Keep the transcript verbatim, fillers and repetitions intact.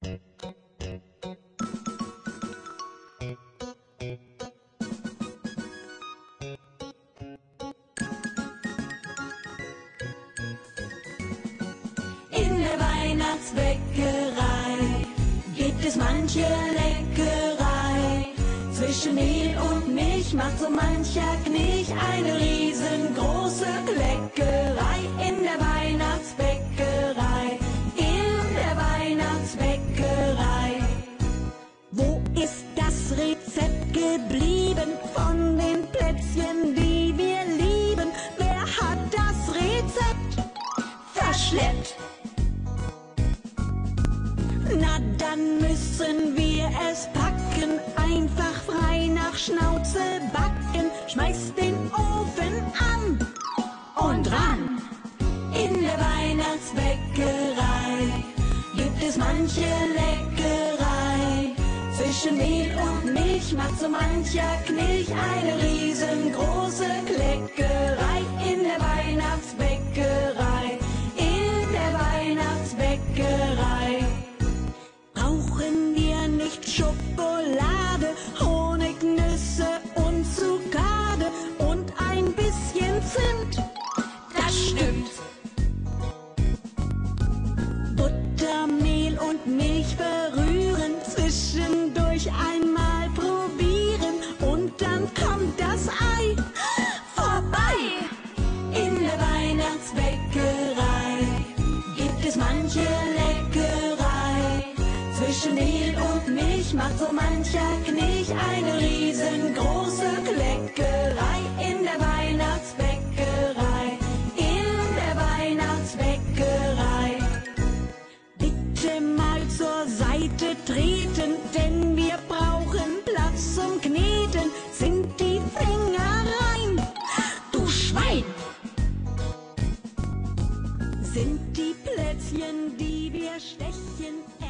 In der Weihnachtsbäckerei gibt es manche Leckerei. Zwischen Mehl und Milch macht so mancher Knilch eine riesengroße Kleckerei. In der Weihnachtsbäckerei, in der Weihnachtsbäckerei. Wo ist das Rezept geblieben von den Plätzchen, die wir lieben? Wer hat das Rezept verschleppt? Na, dann müssen wir es packen, einfach frei nach Schnauze backen. Schmeiß den Ofen an und ran. In der Weihnachtsbäckerei gibt es manche Leckerei. Zwischen Mehl und Milch macht so mancher Knilch eine riesengroße Kleckerei. In der Weihnachtsbäckerei, in der Weihnachtsbäckerei. Brauchen wir nicht Schokolade, Honig, Nüsse und Zuckerwatte und ein bisschen Zimt? Das stimmt. Butter, Mehl und Milch verrühren, zwischendurch einmal probieren und dann kommt das Ei vorbei. In der Weihnachtsbäckerei gibt es manche Leckerei. Zwischen Mehl und Milch macht so mancher Knilch eine riesengroße Kleckerei. In der Weihnachtsbäckerei, in der Weihnachtsbäckerei. Bitte mal zur Seite treten, denn wir brauchen Platz zum Kneten. Sind die Finger rein, du Schwein? Sind die Plätzchen, die wir stechen,